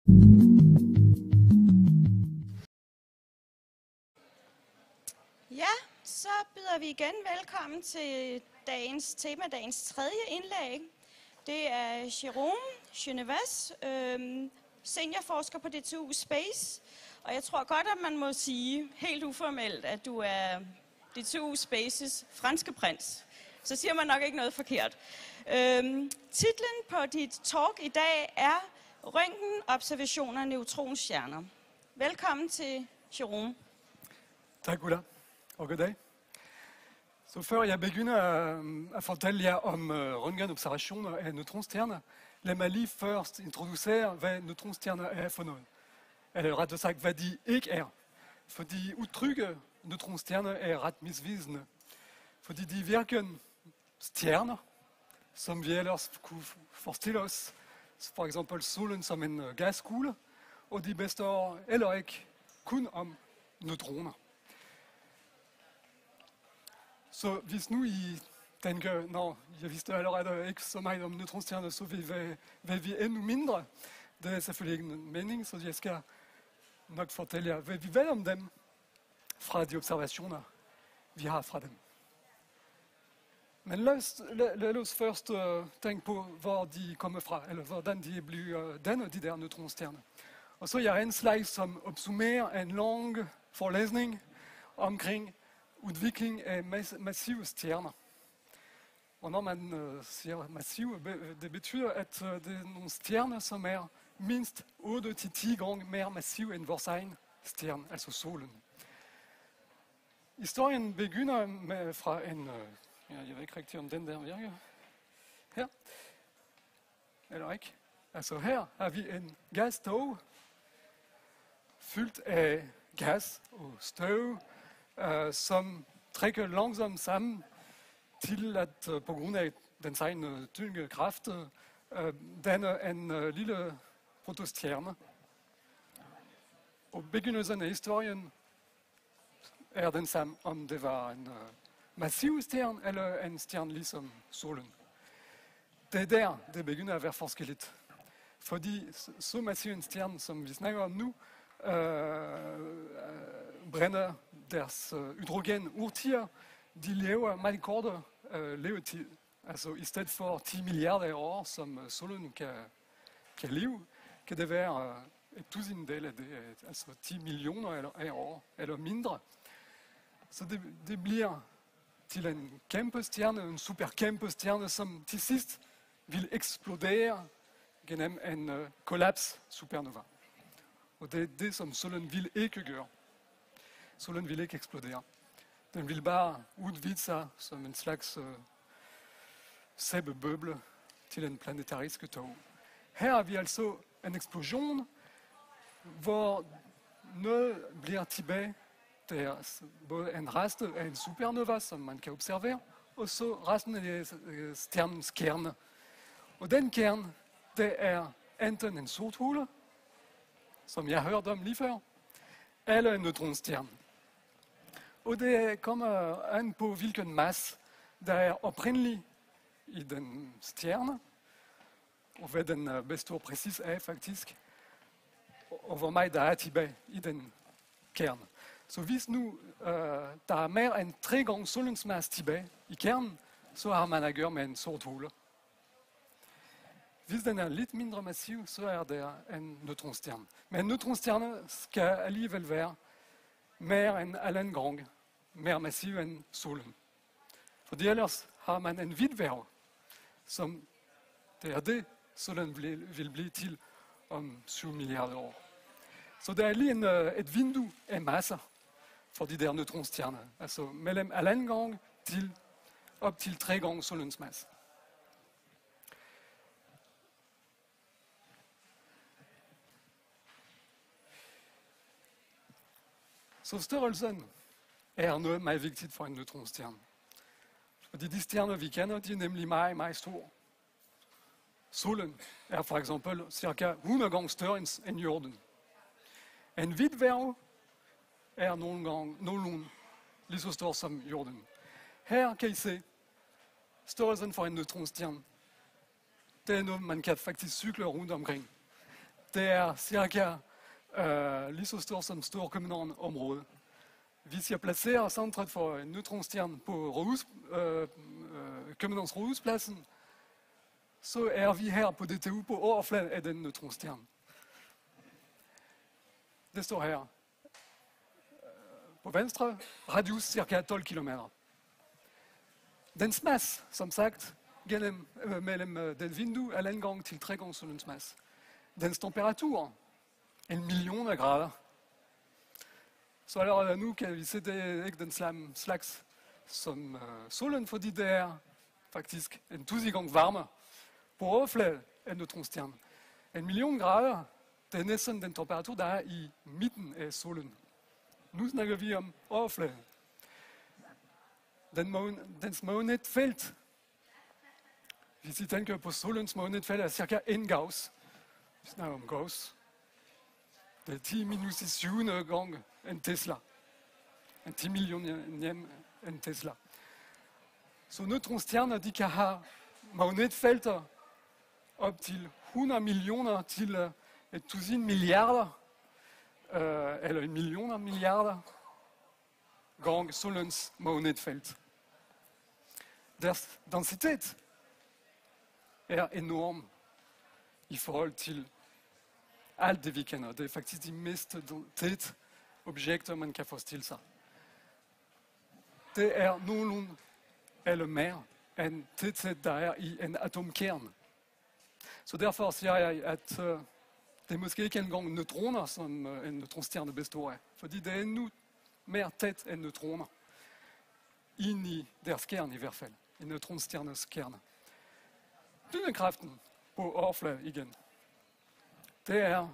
Ja, så byder vi igen velkommen til dagens tredje indlæg. Det er Jérôme Geneves, seniorforsker på DTU Space. Og jeg tror godt, at man må sige helt uformelt, at du er DTU Spaces franske prins. Så siger man nok ikke noget forkert. Titlen på dit talk i dag er Røntgenobservationer af neutronstjerner. Velkommen til Jérôme. Tak, Ulla, og goddag. Så før jeg begynder at fortælle jer om røntgenobservationer af neutronstjerner, lad mig lige først introducere, hvad neutronstjerner er for noget. Eller rettere sagt, hvad de ikke er. Fordi udtrykket neutronstjerner er ret misvisende. Fordi de virker stjerner, som vi ellers kunne forestille os. For eksempel solen som en gaskugle, og de består heller ikke kun om neutroner. Så hvis nu I tænker, når jeg vidste allerede ikke så meget om neutronstjerner, så vil vi endnu mindre. Det er selvfølgelig ikke en mening, så jeg skal nok fortælle jer, hvad vi ved om dem fra de observationer, vi har fra dem. Men lad os først tænke på, hvor de kommer fra, eller hvordan de bliver dannet, de der neutronstjerner. Og så er jeg en slide, som opsummerer en lang forelæsning omkring udvikling af massive stjerner. Og når man siger massive, det betyder, at det er nogle stjerner, som er mindst 8-10 gange mere massive end vores egen stjerne, altså solen. Historien begynder med fra en, jeg ved ikke rigtig om den der virker, her, eller ikke. Altså her har vi en gastog, fyldt af gas og støv, som trækker langsomt sammen til at på grund af dens egen tyngdekraft danner en lille protostjerne. Og begyndelsen af historien er den samme, om det var en massiv stjerne eller en stjerne ligesom solen. Det er der, det begynder at være forskelligt. Fordi så massiv en stjerne, som vi snakker om nu, brænder deres hydrogen hurtigere. De lever meget kortere levetid. Altså i stedet for 10 milliarder år, som solen kan leve, kan det være et tusindedel af det, altså 10 millioner af år eller mindre. Så det bliver til en kæmpe stjerne, en superkæmpe stjerne, som til sidst vil eksplodere gennem en kollaps supernova. Og det er det, som solen vil ikke gøre. Solen vil ikke eksplodere. Den vil bare udvide sig som en slags sæbebøble til en planetarisk tog. Her har vi altså en eksplosion, hvor noget bliver tilbage. Det er både en rest af en supernova, som man kan observere, og så resten af stjernens kerne. Og den kerne, det er enten en sort hule, som jeg hørte om lige før, eller en neutronstjerne. Og det kommer an på, hvilken masse der er oprindelig i den stjerne, og hvad den består præcis af faktisk, og hvor meget der er tilbage i den kerne. Så hvis nu der er mere end 3 gange solens masse tilbage i kernen, så har man at gøre med en sort hule. Hvis den er lidt mindre massiv, så er der en neutronstjerne. Men en neutronstjerne skal alligevel være mere end 1,5 gange mere massiv end solen. Fordi ellers har man en hvidtværv, som det er det, solen vil blive til om 7 milliarder år. Så der er lige et vindue af masser for de der neutronstjerner. Altså mellem 1,5 gange til op til 3 gange solens masse. Så størrelsen er noget meget vigtigt for en neutronstjerne. Fordi de stjerner, vi kender, de er nemlig meget, meget store. Solen er for eksempel cirka 100 gange større end jorden. En hvid dværg er nogenlunde lige så stor som jorden. Her kan I se størrelsen for en neutronstjerne. Det er noget, man kan faktisk cykle rundt omkring. det er cirka lige så stort som Storkøbenhavn-området. Hvis jeg placerer centret for en neutronstjerne på Københavns Rådhuspladsen, så er vi her på DTU på overfladen af den neutronstjerne. Det står her. På venstre, radius cirka 12 km. Dens masse, som sagt, mellem den vindue er 1 gang til 3 gange solens masse. Dens temperatur, 1 million grader. Så allerede nu kan vi se, det er ikke den samme slags som solen, fordi det er faktisk en 1000 gange varmere på overfladen af neutronstjernen. 1 million grader, det er næsten den temperatur, der er i midten af solen. Nu snakker vi om overfladen. Dens magnetfelt, hvis I tænker på solens magnetfelt, er cirka 1 Gauss. Vi snakker om Gauss. Det er 10 minus i 7. gange en Tesla. En 10 millioner en Tesla. Så neutronstjerner, de kan have magnetfelter op til 100 millioner til 1000 milliarder, eller 1 millioner milliarder gange solens magnetfelt. Deres densitet er enorm i forhold til alt det, vi kender. Det er faktisk de mest tætte objekter, man kan forestille sig. Det er nogenlunde eller mere end tæthed, der er i en atomkerne. Så derfor siger jeg, at det er måske ikke engang neutroner, som en neutronstjerne består af. Fordi det er endnu mere tæt end neutroner. Inde i deres kerne i hvert fald. I neutronstjernes kerne. Tyngdekraften på overfladen igen. Det er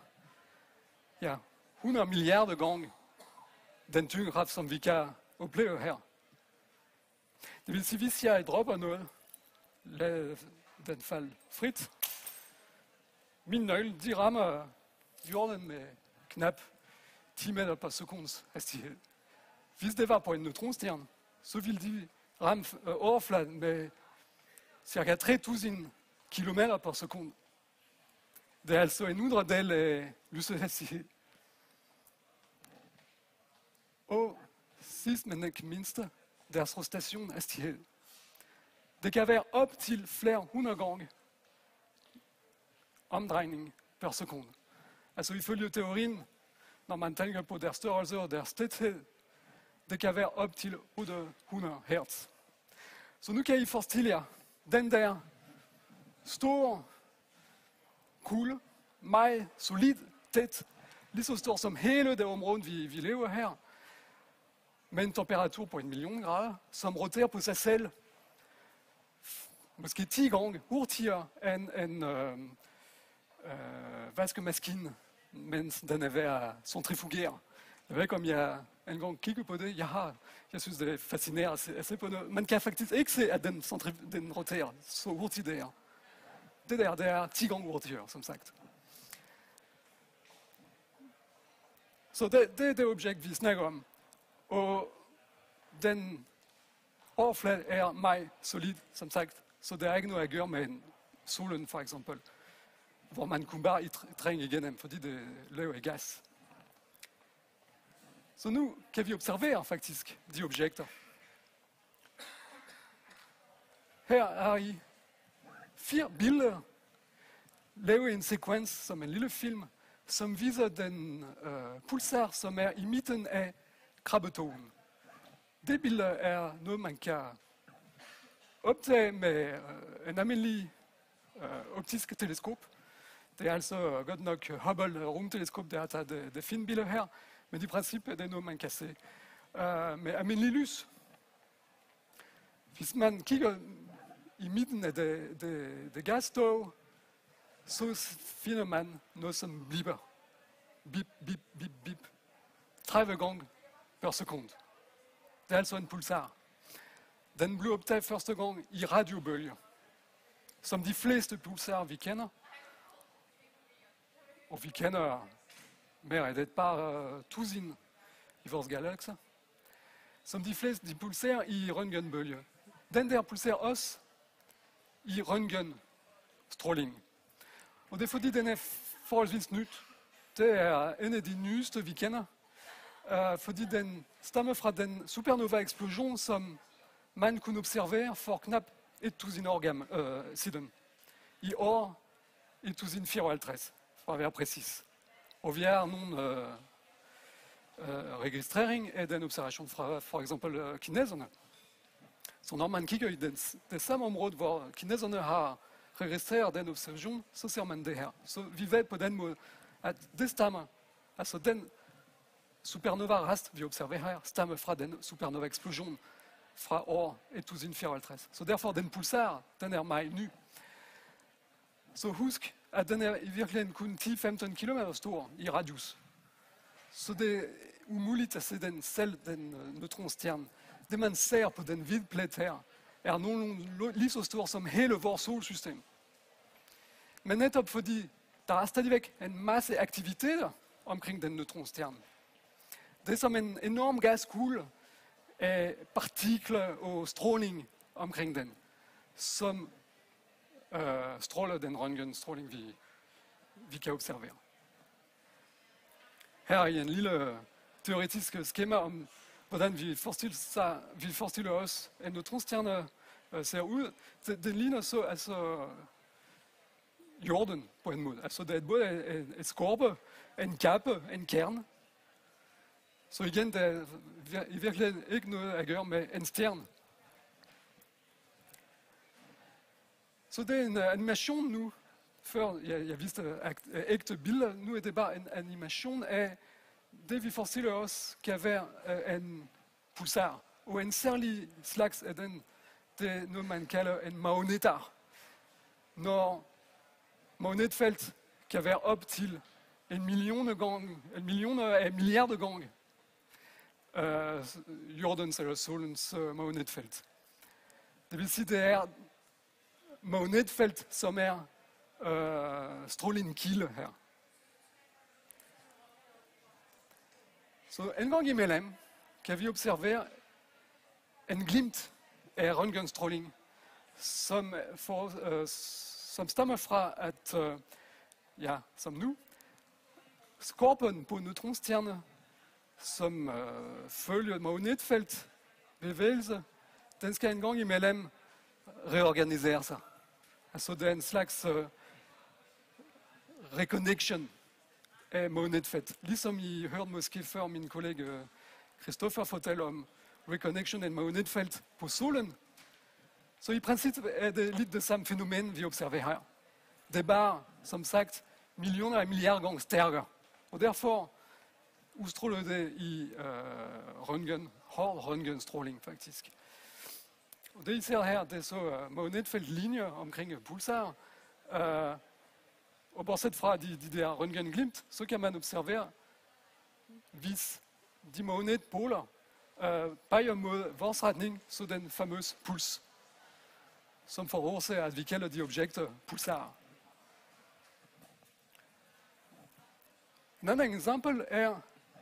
100 milliarder gange den tyngdekraft, som vi kan opleve her. Det vil sige, hvis jeg dropper noget, lad den falde frit. Min nøgle, de rammer jorden med knap 10 meter per sekunds hastighed. Hvis det var på en neutronstjerne, så ville de ramme overfladen med ca. 3000 km per sekund. Det er altså en 100-del af lysehastighed. Og sidst, men ikke mindst, deres rotationshastighed. Det kan være op til flere 100 gange omdrejning per sekund. Altså ifølge teorien, når man tænker på deres størrelse og deres tæthed, det kan være op til 800 Hz. Så nu kan I forestille jer, den der store kugle, meget solid, tæt, lige så stor som hele det område, vi lever her, med en temperatur på 1 million grader, som roterer på sig selv, måske 10 gange hurtigere end en vaskemaskine, mens den er ved at centrifugere. Jeg ved ikke, om jeg engang kigger på det. Jeg synes, det er fascinerende at se på det. Man kan faktisk ikke se, at den roterer så hurtigt der. Det der, det er 10 gange hurtigere, som sagt. Så det er det objekt, vi snakker om. Og den overflade er meget solid, som sagt. Så der er ikke noget at gøre med solen, for eksempel, hvor man kunne bare trænge igennem, fordi det lever i gas. Så nu kan vi observere faktisk de objekter. Her er I 4 billeder, lavet i en sekvens som en lille film, som viser den pulsar, som er i midten af krabbetogen. Det billede er noget, man kan optage med en almindelig optisk teleskop. Det er altså godt nok Hubble rumteleskop, der har taget det fine billede her, men i princippet det er noget, man kan se med almindelig lys. Hvis man kigger i midten af det gastog, så finder man noget, som blipper. Bip, bip, bip, bip. 30 gange per sekund. Det er altså en pulsar. Den blev optaget første gang i radiobølger, som de fleste pulsarer, vi kender. Og vi kender mere end et par tusind i vores galakser. Som de fleste, de pulserer i røntgenbølger. Den der pulserer også i røntgenstråling. Og det er fordi, den er forholdsvis nyt. Det er en af de nyeste, vi kender, fordi den stammer fra den supernova-eksplosion, som man kunne observere for knap 1000 år siden. I år 1054, for at være præcis. Og vi har nogle registrering af den observation fra for eksempel kineserne. Så når man kigger i det samme område, hvor kineserne har registreret den observation, så ser man det her. Så vi ved på den måde, at det stammer, altså den supernova-rest, vi observerer her, stammer fra den supernova-eksplosion fra år 1054. Så derfor den pulsar, den er meget ny. Så husk, at den er i virkeligheden kun 10-15 km stor i radius. Så det er umuligt at se den selv, den neutronstjerne. Det man ser på den hvide plet her, er nogenlunde lige så stor som hele vores solsystem. Men netop fordi der er stadigvæk en masse aktiviteter omkring den neutronstjerne. Det er som en enorm gaskugle af partikler og stråling omkring den, som stråler den røntgenstråling, vi kan observere. Her er en lille teoretisk skema om, hvordan vi forestiller os, at en neutronstjerne ser ud. Det ligner så altså jorden på en måde. Altså det er både et skorpe, en kappe, en kerne. Så igen, det er i virkeligheden ikke noget at gøre med en stjerne. Så det er en animation nu. Før jeg viste ægte billeder, nu er det bare en animation af det, vi forestiller os kan være en pulsar. Og en særlig slags af den, det er noget, man kalder en magnetar. Når magnetfelt kan være op til en milliarder gange jordens eller solens magnetfelt. Det vil sige, det er magnetfelt, som er strålingskilde her. Så en gang imellem kan vi observere en glimt af røntgenstråling, som stammer fra, at, som nu, skorpen på neutronstjerne, som følger magnetfelt bevægelse, den skal en gang imellem reorganisere sig. Altså det er en slags reconnection af magnetfelt. Ligesom I hørte måske før min kollega Christoffer fortælle om reconnection af magnetfelt på solen. Så i princippet er det lidt det samme fænomen, vi observerer her. Det er bare, som sagt, millioner af milliarder gange stærkere. Og derfor udstråler det i hård røntgenstråling faktisk. Og det I ser her, det er så magnetfeltlinjer omkring pulsar. Og bortset fra de der røntgenglimt, så kan man observere, hvis de magnetpoler peger mod vores retning, så den famøse puls, som forårsager, at vi kalder de objekter pulsarer. En anden eksempel er,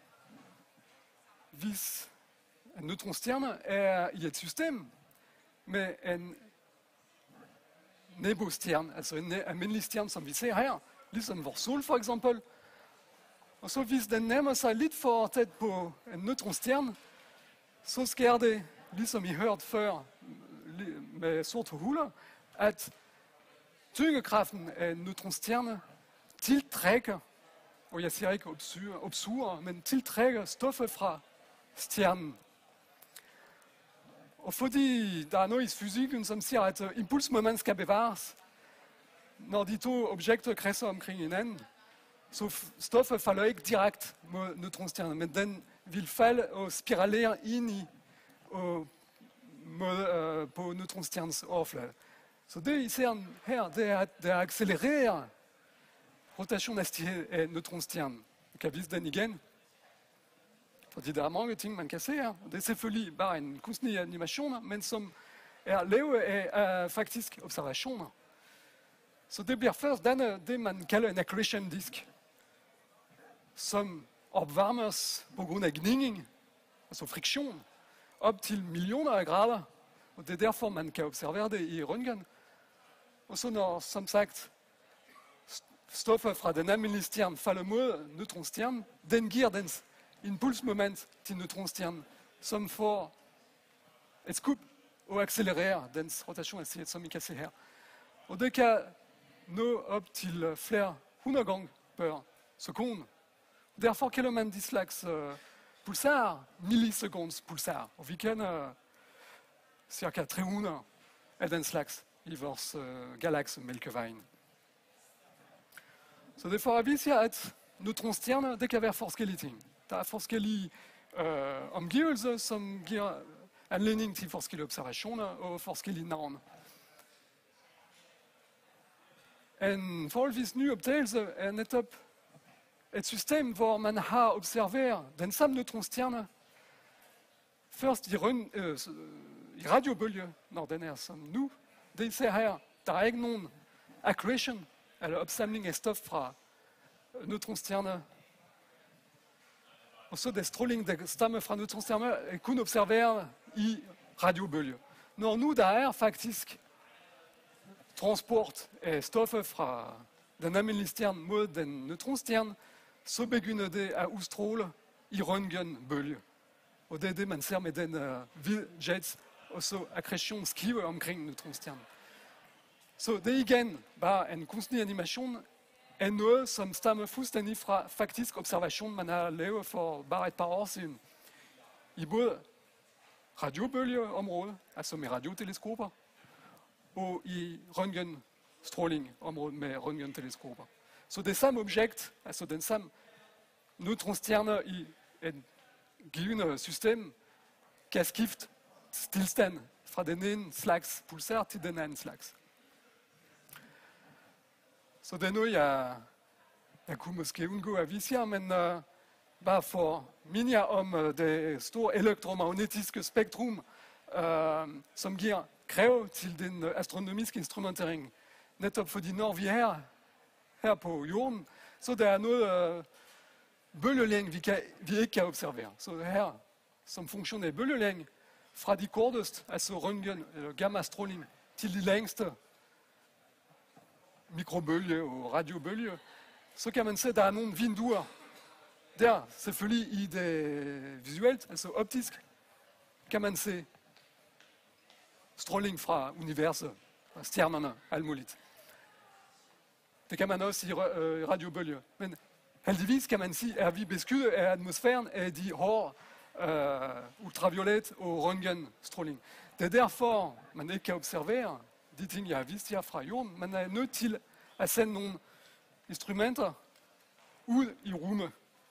hvis en neutronstjerne er i et system med en nebostjerne, altså en almindelig stjerne, som vi ser her, ligesom vores sol for eksempel. Og så hvis den nærmer sig lidt for tæt på en neutronstjerne, så sker det, ligesom I hørte før med sorte huller, at tyngdekraften af en neutronstjerne tiltrækker, og jeg siger ikke opsuger, men tiltrækker stoffer fra stjernen. Og fordi der er noget i fysikken, som siger, at impulsmoment skal bevares, når de to objekter kredser omkring hinanden, så stoffet falder ikke direkte mod neutronstjernen, men den vil falde og spiralere ind i på neutronstjernens overflade. Så det I ser her, det er at det accelererer rotationshastighed af neutronstjernen. Jeg kan vise den igen. Fordi der er mange ting, man kan se her. Det er selvfølgelig bare en kunstig animation, men som er lavet af faktisk observationer. Så det bliver først det, man kalder en accretion disk, som opvarmes på grund af gnidning, altså friktion, op til millioner af grader. Og det er derfor, man kan observere det i røntgen. Og så når, som sagt, stoffe fra den almindelige stjerne falder mod neutronstjernen, den giver dens impulsmoment til neutronstjernen, som får et skub og accelererer dens rotation, altså, som I kan se her. Og det kan nå op til flere 100 gange per sekund. Derfor kalder man de slags pulsarer millisekunds pulsarer, og vi kender cirka 300 af den slags i vores galakse Mælkevejen. Så det får at vise at neutronstjerner, det kan være forskellige ting. Der er forskellige omgivelser, som giver anledning til forskellige observationer og forskellige navne. En forholdsvis ny opdagelse er netop et system, hvor man har observeret den samme neutronstjerne først i radiobølge, når den er som nu. Det I ser her, der er ikke nogen accretion, eller opsamling af stof fra neutronstjerner. Og så det stråling, der stammer fra neutronstjerner, er kun observeret i radiobølge. Når nu der er faktisk transport af stoffer fra den almindelige stjerne mod den neutronstjerne, så begynder det at udstråle i røntgenbølge. Og det er det, man ser med den hvide jets, og så akkretionsskive omkring neutronstjernen. Så det er igen bare en kunstig animation af noget, som stammer fuldstændig fra faktisk observation, man har lavet for bare et par år siden. I både radiobølgeområdet, altså med radioteleskoper, og i røntgenstrålingområdet med røntgenteleskoper. Så det samme objekt, altså den samme neutronstjerner i et givende system, kan skifte tilstand fra den ene slags pulsar til den anden slags. Så det er noget, jeg kunne måske undgå at vise jer, men bare for minde jer om det store elektromagnetiske spektrum, som giver krav til den astronomiske instrumentering. Netop fordi når vi er her på jorden, så der er noget bølgelængde, vi ikke kan observere. Så det her, som funktion af bølgelængde, fra de korteste, altså røntgen eller gammastråling, til de længste mikrobølge og radiobølge, så kan man se, at der er nogle vinduer der, selvfølgelig i det visuelt, altså optisk, kan man se stråling fra universet, fra stjernerne, alt muligt. Det kan man også i radiobølge. Men heldigvis kan man sige, at vi beskyttet af atmosfæren af de hårde ultraviolet og røntgenstråling. Det er derfor, man ikke kan observere de ting, jeg har vist jer fra jorden. Man er nødt til at sende nogle instrumenter ud i rummet.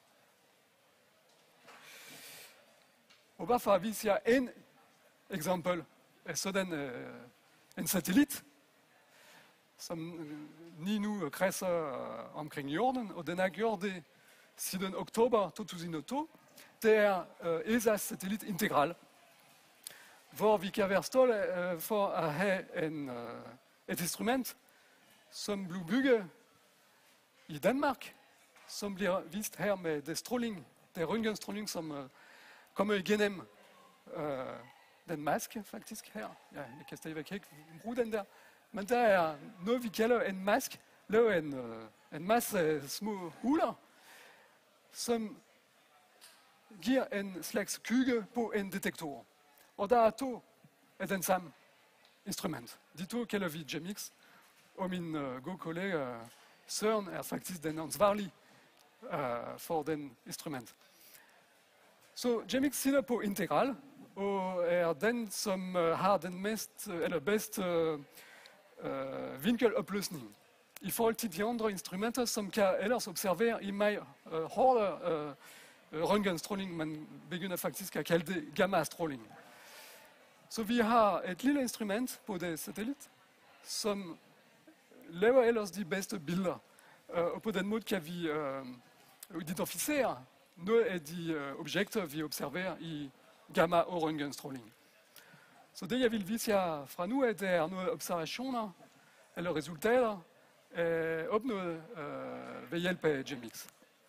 Og bare for at vise jer en eksempel af sådan en satellit, som lige nu kredser omkring jorden, og den har gjort det siden oktober 2002. Det er ESA's satellit Integral, hvor vi kan være stolte for at have et instrument, som blev bygget i Danmark, som bliver vist her med det stråling, det røntgenstråling, som kommer igennem den maske faktisk her. Ja, jeg kan stadigvæk ikke bruge den der. Men der er noget, vi kalder en mask, laver en masse små huler, som giver en slags skygge på en detektor. Og der er to af den samme instrument. De to kalder vi GEMIX, og min gode kollega Søren er faktisk den ansvarlige for den instrument. Så GEMIX sidder på Integral, og er den, som har den bedste vinkelopløsning i forhold til de andre instrumenter, som kan ellers observere i meget hårde røntgenstråling, man begynder faktisk at kalde det gammastråling. Så vi har et lille instrument på det satellit, som laver ellers de bedste billeder, og på den måde kan vi identificere noget af de objekter, vi observerer i gamma- og røntgenstråling. Så det, jeg vil vise jer fra nu af, det er nogle observationer eller resultater opnået ved hjælp af GEMIX.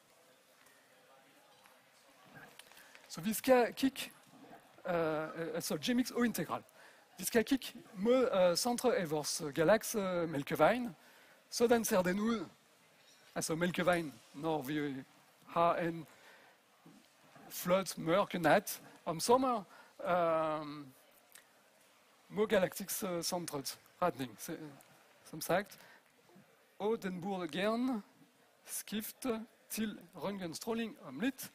Så vi skal kigge, altså GEMIX og Integral. Vi skal kigge mod centret af vores galakse Mælkevejen. Sådan ser den ud altså mælkevejen, når vi har en flot, mørk nat om sommer, mod galaktikcentrets retning, som sagt. Og den burde gerne skifte til røntgenstråling om lidt.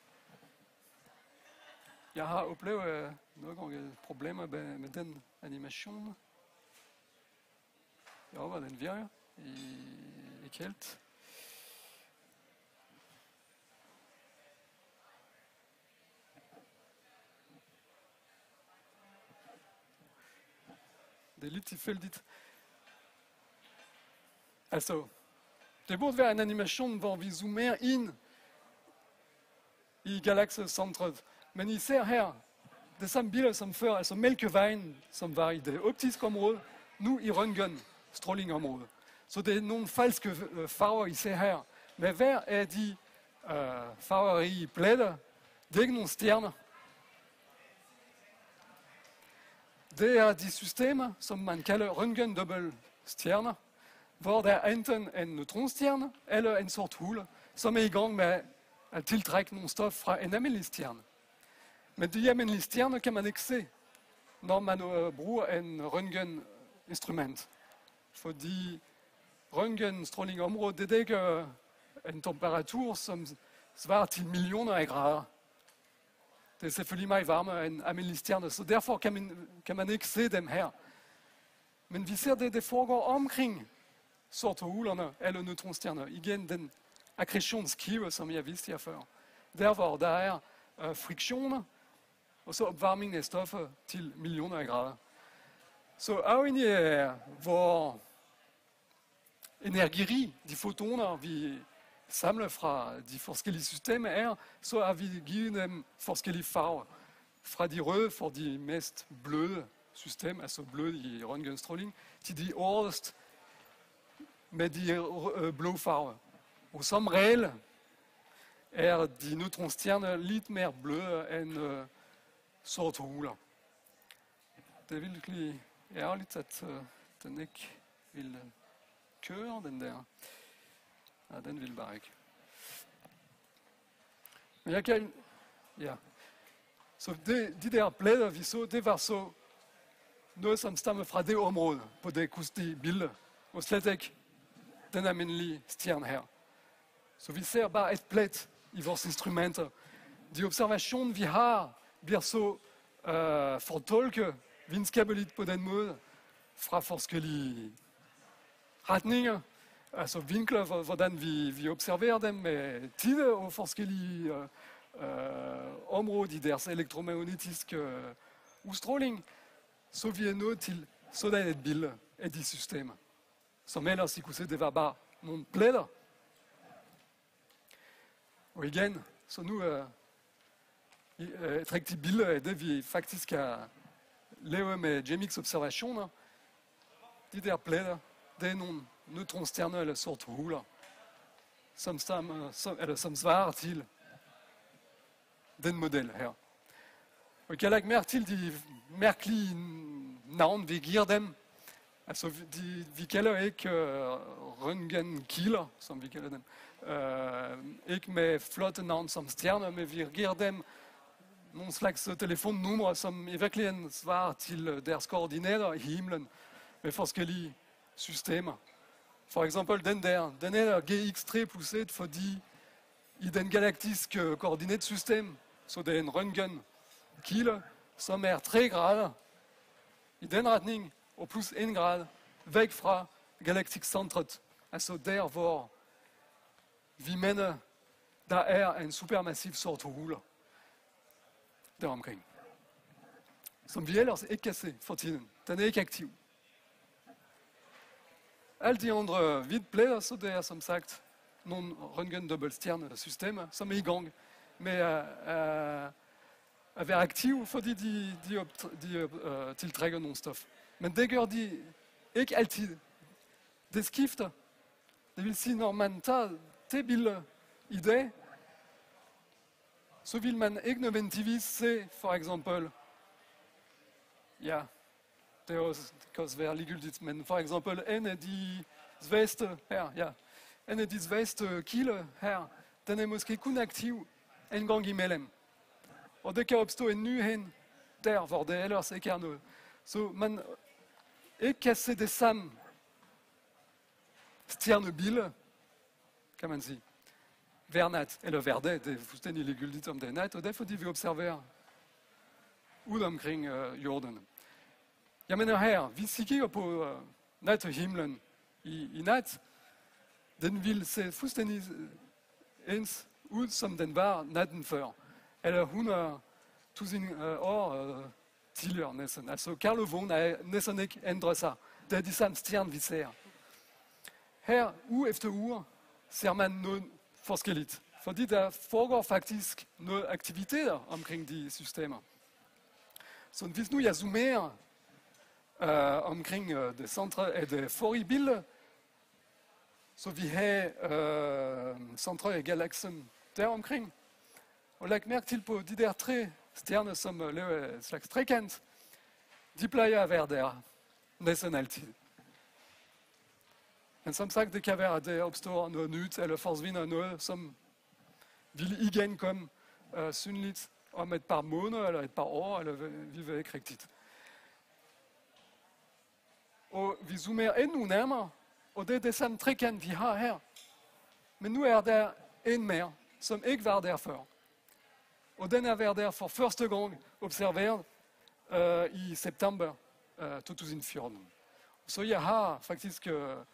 Jeg har oplevet nogle gange problemer med den animation. Jeg håber, den virker. Ikke helt. Det er lidt tilfældigt. Altså, det burde være en animation, hvor vi zoomer ind i galaksecentret. Men I ser her, det samme billede som før, altså mælkevejen, som var i det optiske område, nu i røntgenstrålingområdet. Så det er nogle falske farver, I ser her. Men hver af de farverige pletter, det er ikke nogle stjerner. Det er de systemer, som man kalder røntgendobbeltstjerner, hvor der er enten en neutronstjerne eller en sort hule, som er i gang med at tiltrække nogle stof fra en almindelig stjerne. Men de almindelige stjerner kan man ikke se, når man bruger en røntgeninstrument. Fordi røntgenstrålingområdet, det dækker en temperatur, som svarer til millioner af grader. Det er selvfølgelig meget varmere end almindelige stjerner, så derfor kan man ikke se dem her. Men vi ser det foregår omkring sorte hulerne eller neutronstjerner. Igen den akkretionsskive, som jeg viste jer før. Der hvor der er friktioner, og så opvarmning af stoffer til millioner af grader. Så afhængig af hvor energirig de fotoner, vi samler fra de forskellige systemer er, så har vi givet dem forskellige farver. Fra de røde for de mest bløde systemer, altså bløde i røntgenstråling, til de hårdest med de blå farver. Og som regel er de neutronstjerner lidt mere bløde end sorte huler. Det er virkelig ærgerligt, at den ikke vil køre, den der. Ja, den vil bare ikke. Men jeg kan... Ja. Så de der pletter, vi så, det var så noget, som stammer fra det område, på det kunstige billede, og slet ikke den almindelige stjerne her. Så vi ser bare et plet i vores instrumenter. De observationer, vi har, bliver så fortolket videnskabeligt på den måde, fra forskellige retninger, altså vinkler, hvordan vi observerer dem med tider og forskellige områder i deres elektromagnetiske udstråling, så vi er nået til sådan et billede af de systemer. Som ellers I kunne se, det var bare nogle pletter. Og igen, så nu er et rigtigt billede af det, vi faktisk har lavet med GEMIX-observationer. De der pletter, det er nogle neutronstjerner eller sorte huler, som svarer til den model her. Og I kan lægge mærke til de mærkelige navn, vi giver dem. Altså, vi kalder ikke røntgenkilder, som vi kalder dem. Ikke med flotte navn som stjerner, men vi giver dem nogle slags telefonnumre, som i virkeligheden svarer til deres koordinater i himlen med forskellige systemer. For eksempel den er GX3 plus 1, fordi i den galaktiske koordinatsystem, så det er en røntgenkilde, som er 3 grader i den retning, og plus 1 grad væk fra galaktikcentret. Altså der, hvor vi mener, der er en supermassiv sort hule deromkring. Som vi ellers ikke kan se for tiden. Den er ikke aktiv. Alle de andre hvide pletter, så det er som sagt nogle røntgendobbeltstjernesystemer, som er i gang med at være aktive, fordi de tiltrækker nogle stof. Men det gør de ikke altid. Det skifter. Det vil sige, når man tager det billede i dag, så vil man ikke nødvendigvis se, for eksempel, ja, det kan også være ligegyldigt, men for eksempel en af de svæste her, ja, en dit kilde her, den er måske kun aktiv en gang imellem. Og det kan opstå en ny hen, der hvor det ellers ikke er noget. Så man ikke kan se det samme stjernebillede, kan man sige, hver nat, eller hver dag, det er fuldstændig ligegyldigt om det er nat, og det er fordi vi observerer ud omkring jorden. Jeg mener her, hvis I kigger på nattehimlen i nat, den vil se fuldstændig ens ud, som den var natten før, eller 100.000 år tidligere næsten. Altså Karlovågen er næsten ikke ændret sig. Det er de samme stjerner, vi ser. Her, uge efter uge, ser man noget forskelligt, fordi der foregår faktisk noget aktiviteter omkring de systemer. Så hvis nu jeg zoomerer omkring det centre af det forrige billede, så vi har centret af galaksen deromkring. Og læg mærke til på de der 3 stjerner, som laver et slags trekant. De plejer at være der næsten altid. Men som sagt, det kan være, at der opstår noget nyt, eller forsvinder noget, som vil igen komme synligt om et par måneder, eller et par år, eller vi ved ikke rigtigt. Og vi zoomer endnu nærmere, og det er det samme trekant, vi har her. Men nu er der en mere, som ikke var der før. Og den er været der for første gang observeret i september 2014. Så jeg har faktisk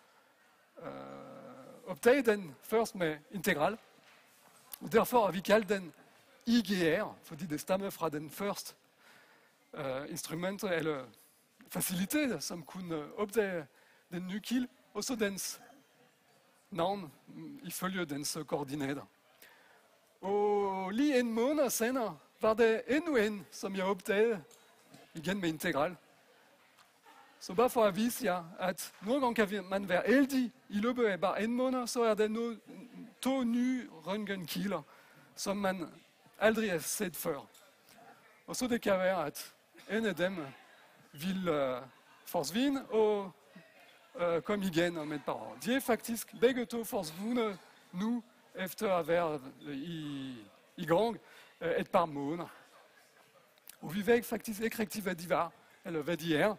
opdaget den først med integral. Og derfor har vi kaldt den IGR, fordi det stammer fra den første instrumenter eller faciliteter, som kunne opdage den nye kilde, og så dens navn ifølge dens koordinater. Og lige en måned senere var der endnu en, som jeg opdagede, igen med integral. Så bare for at vise jer, at nogle gange kan man være heldig i løbet af bare en måned, så er der 2 nye røntgenkilder, som man aldrig har set før. Og så det kan være, at en af dem vil forsvinde og komme igen om et par år. De er faktisk begge 2 forsvundet nu, efter at have været i gang et par måneder. Og vi ved faktisk ikke rigtig, hvad de var, eller hvad de er.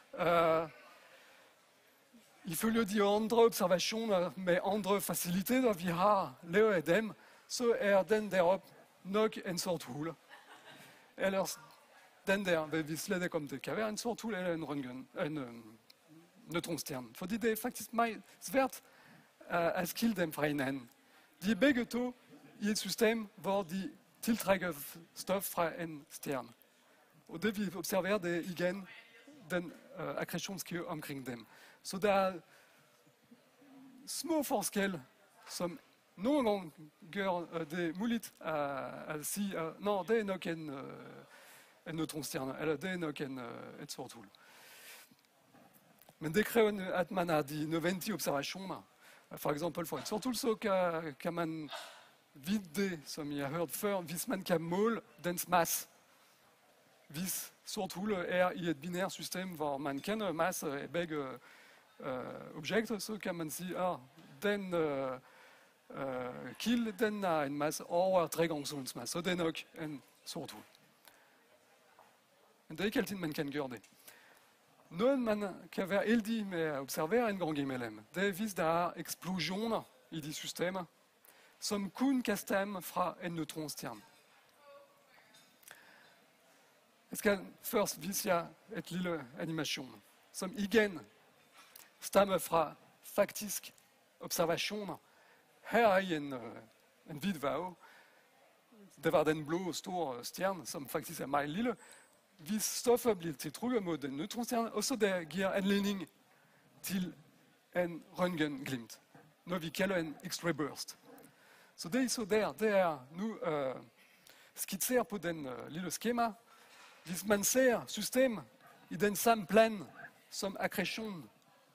Ifølge de andre observationer med andre faciliteter, vi har lavet af dem, så er den deroppe nok en sort hul. Ellers den der ved vi slet ikke, om det kan være en sort hul eller en neutronstjerne. Fordi det er faktisk meget svært at skille dem fra hinanden. De er begge 2 i et system, hvor de tiltrækker stof fra en stjerne. Og det vi observerer, det er igen den akkretionskurve omkring dem. Så der er små forskelle, som nogle gange gør det muligt at sige, at det er nok en neutronstjerne, eller det er nok et sort hul. Men det kræver, at man har de nødvendige observationer. For eksempel for et sort hul, så kan man vide det, som jeg har hørt før, hvis man kan måle dens masse. Hvis sort hul er i et binært system, hvor man kender masse af begge objekter, så kan man sige, at den kilde, den har en masse over 3 gange solens masse, så det er nok en sort hul. Men det er ikke altid, man kan gøre det. Noget, man kan være heldig med at observere en gang imellem, det er, hvis der er eksplosioner i de systemer, som kun kan stamme fra en neutronstjerne. Jeg skal først vise jer et lille animation, som igen stammer fra faktisk observationer. Her er en hvid væv. Det var den blå store stjerne, som faktisk er meget lille. Hvis stoffet bliver tiltrukket mod den neutronstjerne, og så der giver anledning til en røntgenglimt, når vi kalder en X-ray burst. Så det I så der, det er nu skitseret på den lille skema. Hvis man ser systemet i den samme plan som akkretion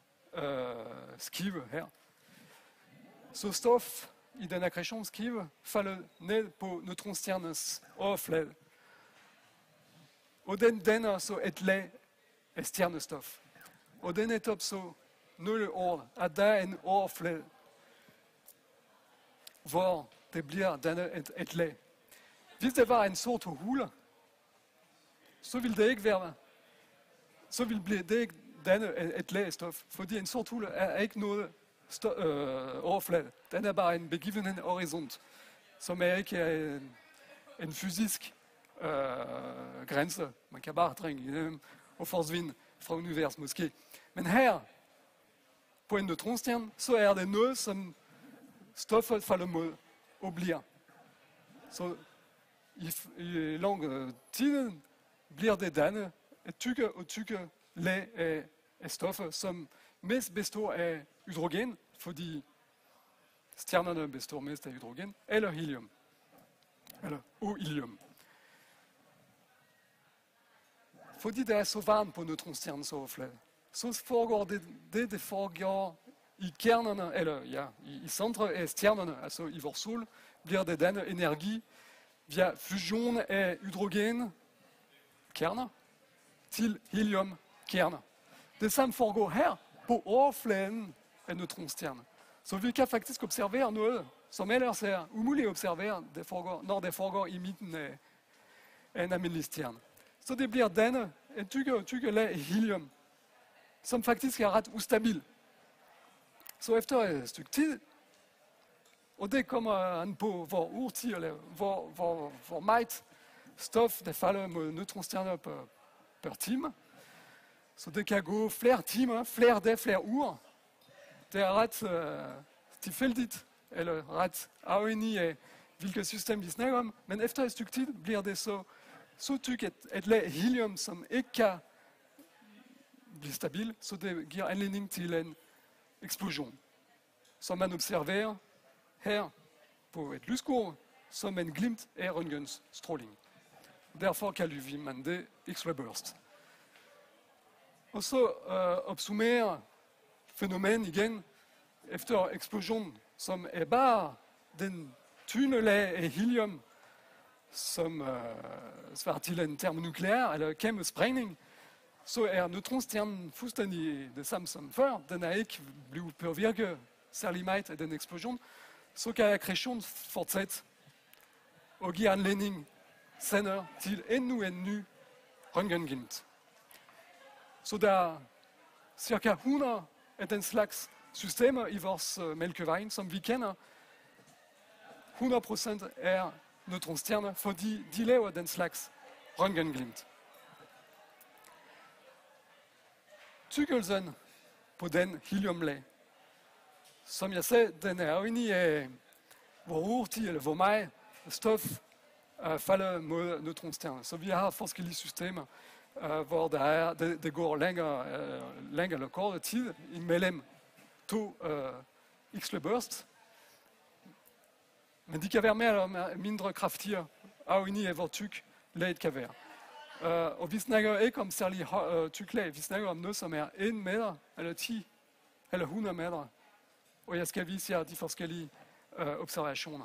skive her, så stof i den akkretionsskive falder ned på neutronstjernens overflade. Og den danner så et lag af stjernestof. Og det er netop så nøgleord, at der er en overflade hvor det bliver dannet et lag. Hvis det var en sort hule, så ville det ikke være, så ville det ikke danne et lag af stof, fordi en sort hule er ikke noget overflade. Den er bare en begivenhed horisont, som er ikke en fysisk grænse. Man kan bare trænge igennem og forsvinde fra univers måske. Men her, på en neutronstjerne, så er det noget, som stoffet falder mod og bliver. Så i lang tid bliver det dannet et tykke lag af stoffer, som mest består af hydrogen, fordi stjernerne består mest af hydrogen, eller helium, eller helium. Fordi det er så varmt på neutronstjernens overflade, så foregår det foregår i kernerne, eller ja, i centret af stjernerne, altså i vores sol, bliver det dannet energi via fusion af hydrogenkerner til heliumkerner. Det samme foregår her på overfladen af neutronstjerner. Så vi kan faktisk observere noget, som ellers er umuligt at observere, når det foregår i midten af en almindelig stjerne. Så det bliver dannet en tykke lag af helium, som faktisk er ret ustabil. Så efter et stykke tid, og det kommer an på, hvor hurtigt eller hvor meget stof der falder mod neutronstjerner per time. Så det kan gå flere timer, flere dage, flere uger. Det er ret tilfældigt, eller ret afhængig af, hvilket system vi snakker om. Men efter et stykke tid bliver det så tykt et lag helium, som ikke kan blive stabil, så det giver anledning til en eksplosion, som man observerer her på et lyskur, som en glimt af røntgenstråling. Derfor kalder man det X-ray burst. Og så opsummerer fænomen igen efter eksplosion, som er bare den tynde lag af helium, som svarer til en termonukleær eller kemisk sprængning, så er neutronstjernen fuldstændig det samme som før. Den er ikke blevet påvirket særlig meget af den eksplosion. Så kan akkretion fortsætte og give anledning senere til endnu en ny røntgenglimt. Så der er cirka 100 af den slags systemer i vores Mælkevej, som vi kender. 100% er neutronstjerner, fordi de laver den slags røntgenglimt. Tykkelsen på den heliumlag, som jeg sagde, den er afhængig af, hvor hurtigt eller hvor meget stof falder mod neutronstjerner. Så vi har forskellige systemer, hvor det går længere eller kortere tid imellem to X-ray burst. Men de kan være mere eller mindre kraftigere, afhængig af hvor tyk laget kan være. Og vi snakker ikke om særlig tyk lag, vi snakker om noget, som er 1 meter, eller 10, eller 100 meter. Og jeg skal vise jer de forskellige observationer.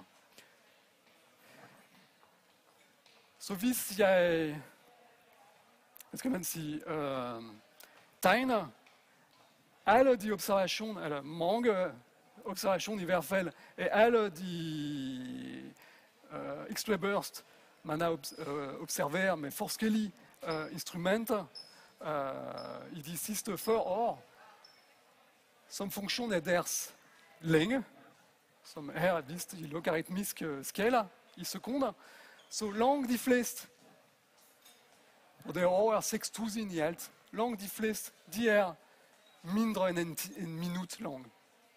Så hvis jeg, hvad skal man sige, tegner alle de observationer, eller mange observationer i hvert fald, af alle de X-ray burst, man har observeret med forskellige instrumenter i de sidste 40 år, som funktion af deres længe, som her er vist i logaritmiske skala i sekunder, så langt de fleste, og det er over 6.000 i alt, langt de fleste, de er mindre end en minut lange.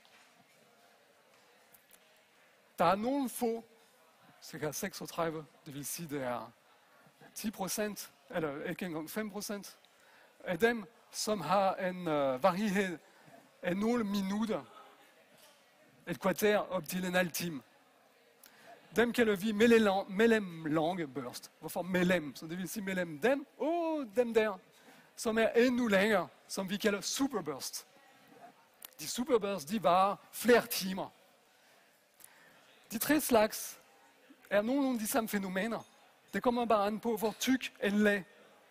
Der er nogle få, ca. 36, det vil sige, det er 10%, eller ikke engang 5% af dem, som har en varighed af nogle minutter, et kvarter op til en halv time. Dem kalder vi mellemlange burst. Hvorfor mellem? Så det vil sige mellem dem og dem der, som er endnu længere, som vi kalder superburst. De superburst, de varer flere timer. De tre slags er nogenlunde de samme fænomener. Det kommer bare an på, hvor tyk en lag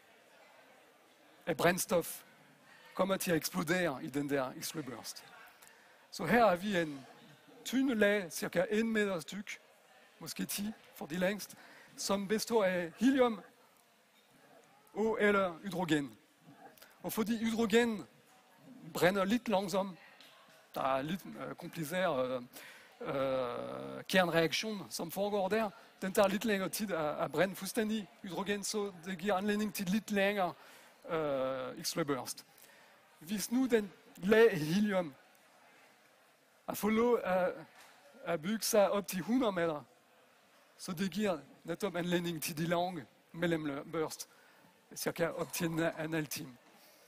af brændstof kommer til at eksplodere i den der X-ray burst. Så her har vi en tynde lag, cirka 1 meter styk, måske 10 for de længst, som består af helium og eller hydrogen. Og fordi hydrogen brænder lidt langsomt, der er lidt kompliceret kernreaktion, som foregår der. Den tager lidt længere tid at brænde fuldstændig hydrogen, så det giver anledning til lidt længere X-ray burst. Hvis nu den lag helium at få lov at bygge sig op til 100 meter, så det giver netop anledning til de lange mellemburst, cirka op til en halv time.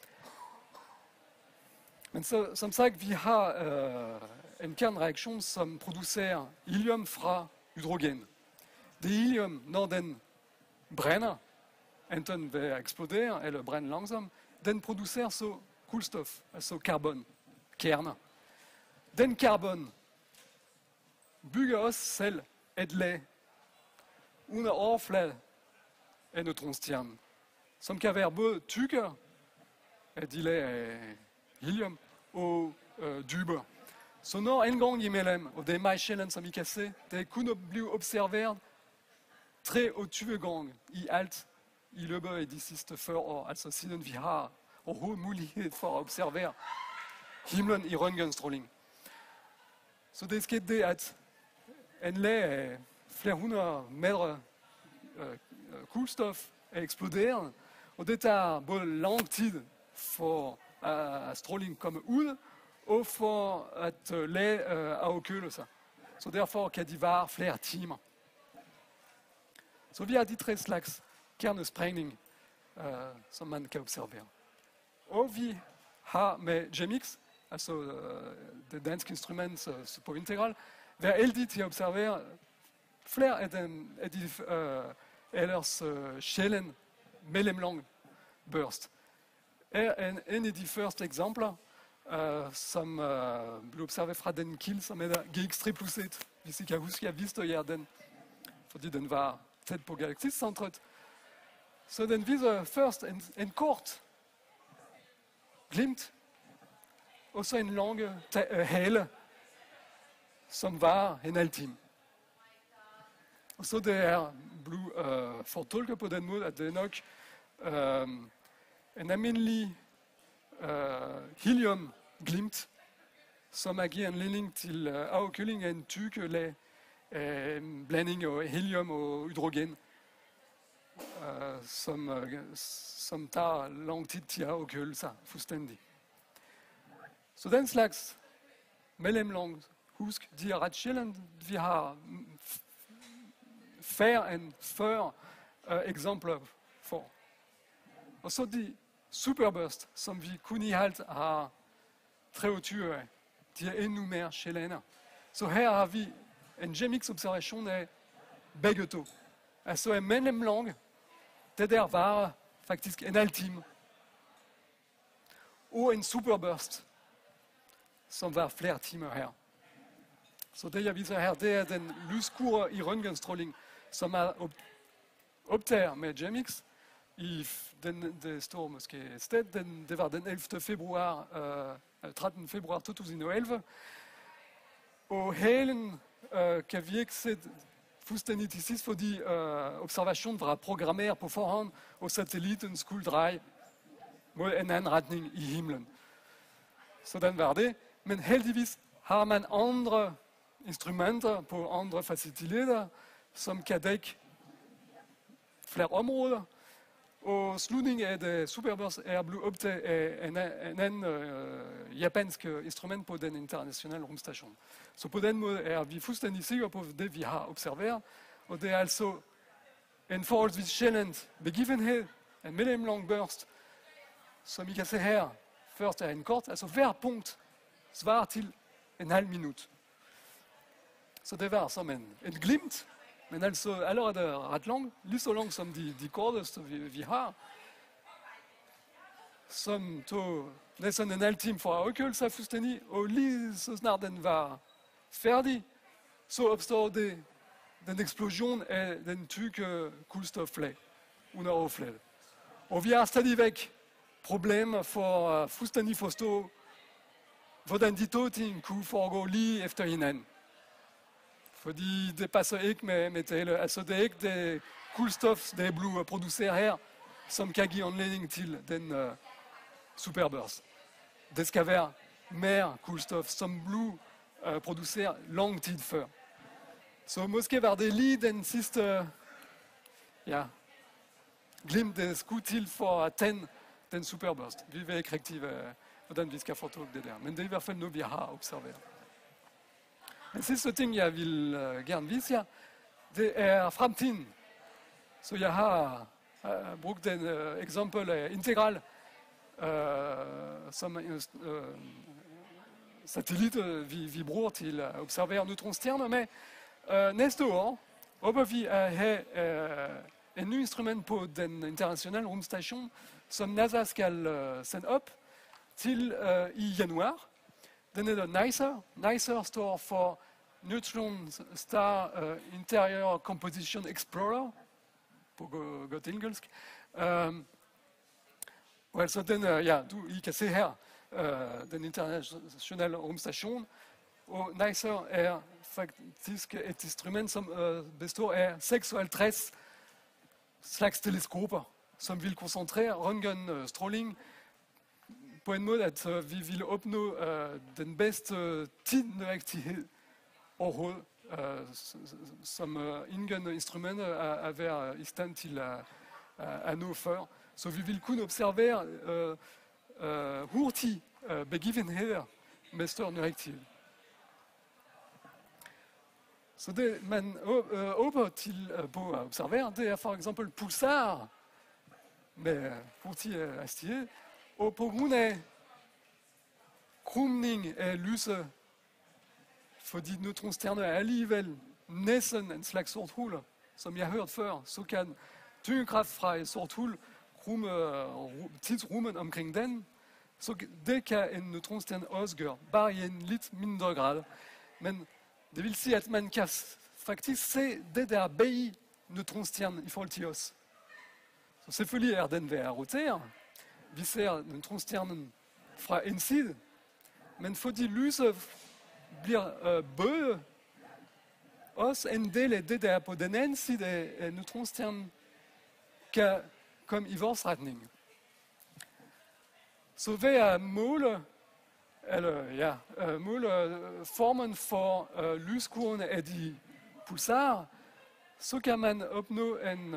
Men så, som sagt, vi har en kernreaktion, som producerer helium fra hydrogen. Det helium, når den brænder, enten ved at eksplodere eller brænde langsomt, den producerer så kulstof, altså karbon, kerner. Den karbon bygger også selv et lag under overfladen af neutronstjernen, som kan være både tykkere af de lag af helium og dybere. Så når en gang imellem, og det er meget sjældent, som I kan se, det kunne blive observeret 23 gange i alt i løbet af de sidste 40 år, altså siden vi har overhovedet mulighed for at observere himlen i røntgenstråling. Så det skete det, at en lag af flere hundrede meter kulstof er eksploderet, og det tager både lang tid for at stråling kommer ud, og for at lag afkøle sig. Så derfor kan de vare flere timer. Så vi har de 3 slags kernesprængning, som man kan observere. Og vi har med GEMIX, altså det danske instrument på integral, været heldige til at observere flere af de ellers sjældent mellemlange burst. En af de første eksempler, som blev observeret fra den kilde, som hedder GX3+1. Hvis I kan huske, jeg viste jer den, fordi den var tæt på galaksicentret. Så den viser først en kort glimt, og så en lang hale, som var en halv time. Og så det er blevet fortolket på den måde, at det er nok en almindelig heliumglimt, som giver anledning til afkøling af en tykke lag, en blanding af helium og hydrogen, som tager lang tid til at afkøle sig fuldstændig. Så den slags mellemlang, husk, de er ret sjældent. Vi har færre end 40 eksempler for. Og så de superburst, som vi kun i alt har 23 af, de er endnu mere sjældne. Så her har vi en GEMIX-observation af begge to. Altså en mellemlang, det der varer faktisk en halv time. Og en superburst, som var flere timer her. Så det jeg viser her, det er den lyskurve i røntgenstråling, som er optager med GEMIX. Det står måske et sted, det var den 11. februar, 13. februar 2011. Og halen kan vi ikke se fuldstændig til sidst, fordi observationen var programmeret på forhånd, og satellitten skulle dreje mod en anden retning i himlen. Sådan var det. Men heldigvis har man andre instrumenter på andre faciliteter, som kan dække flere områder. Og slutningen af det superburst er blevet optaget af en anden japansk instrument på den internationale rumstation. Så på den måde er vi fuldstændig sikre på det, vi har observeret. Og det er altså en forholdsvis sjældent begivenhed, en mellemlang burst, som I kan se her. Først er en kort, altså hver punkt svarer til en halv minut. Så det var som en glimt, men altså allerede ret lang, lige så lang som de korteste vi har, som tog næsten en halv time for at afkøle sig fuldstændig, og lige så snart den var færdig, så opstår det den eksplosion af den tykke kulstoflag under overfladen. Og vi har stadigvæk problemer for at fuldstændig forstå, hvordan de to ting kunne foregå lige efter hinanden. Fordi det passer ikke med tale. Altså, det er ikke det kulstof, det Blue producerer her, som kan give anledning til den superbørs. Det skal være mere kulstof, som Blue producerer lang tid før. Så måske var det lige den sidste glimt, det skulle til for at tænde den superbørst. Vi ved ikke rigtig, hvordan vi skal fortolke det der, men det er i hvert fald noget, vi har observeret. Den sidste ting, jeg vil gerne vise jer, det er fremtiden. Så jeg har brugt et eksempel af integral, som en satellit, vi bruger til at observere neutronstjerner med. Næste år håber vi at have en ny instrument på den internationale rumstation, som NASA skal sende op til i januar. Den hedder NICER. NICER står for Neutron Star Interior Composition Explorer, på godt engelsk. Altså den, I kan se her, den internationale rumstation. Og NICER er faktisk et instrument, som består af 56 slags teleskoper, som vil koncentrere røntgenstråling på en måde, at vi vil opnå den bedste tidnøjagtighed overhovedet, som ingen instrumenter er være i stand til at nå før. Så vi vil kunne observere hurtige begivenheder med stor nøjagtighed. Så det, man håber til på at observere, det er for eksempel pulsarer med hurtig hastighed, og på grund af krumning af lyset, fordi neutronstjerner er alligevel næsten en slags sort hul, som jeg har hørt før, så kan tyngdekraft fra et sort hul krumme tidsrummet omkring den, så det kan en neutronstjerne også gøre, bare i en lidt mindre grad. Men det vil sige, at man kan faktisk se det der bag neutronstjernen i forhold til os. Så selvfølgelig er den ved at rotere. Vi ser neutronstjernen fra en side, men fordi lyset bliver bøjet, også en del af det, der er på den anden side af neutronstjernen, kan komme i vores retning. Så ved at måle formen for lyskurvene af de pulsarer, så kan man opnå en,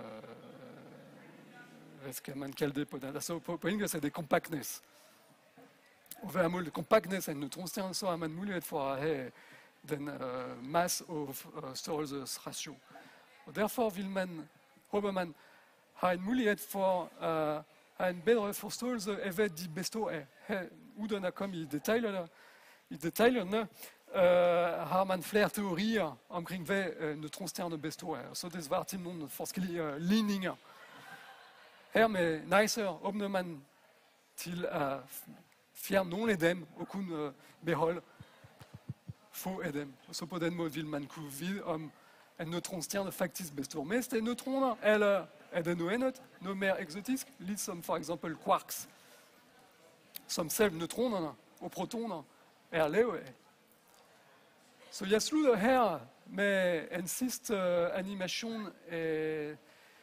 hvad skal man kalde det på den? Altså på engelsk er det compactness. Og ved at måle compactness af en neutronstjerne, så har man mulighed for at have den masse- og størrelsesratio. Og derfor håber man have en mulighed for at have en bedre forståelse af, hvad de består af. Her, uden at komme i detaljerne, har man flere teorier omkring, hvad neutronstjerner består af. Så det svarer til nogle forskellige ligninger. Her med NICER åbner man til at fjerne nogle af dem og kunne beholde få af dem. Og så på den måde vil man kunne vide, om en neutronstjerne faktisk består mest af neutroner, eller er det noget andet, noget mere eksotisk, ligesom for eksempel quarks, som selv neutronerne og protoner er lavet af. Så jeg slutter her med en sidste animation af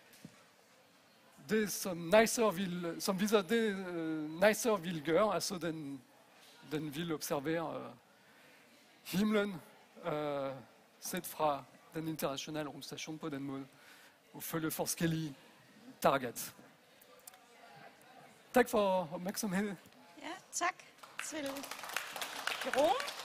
det, som viser det, NICER vil gøre, altså den vil observere himlen set fra den internationale rumstation på den måde, og følge forskellige targets. Tak for opmærksomheden. Ja, tak til Jerome.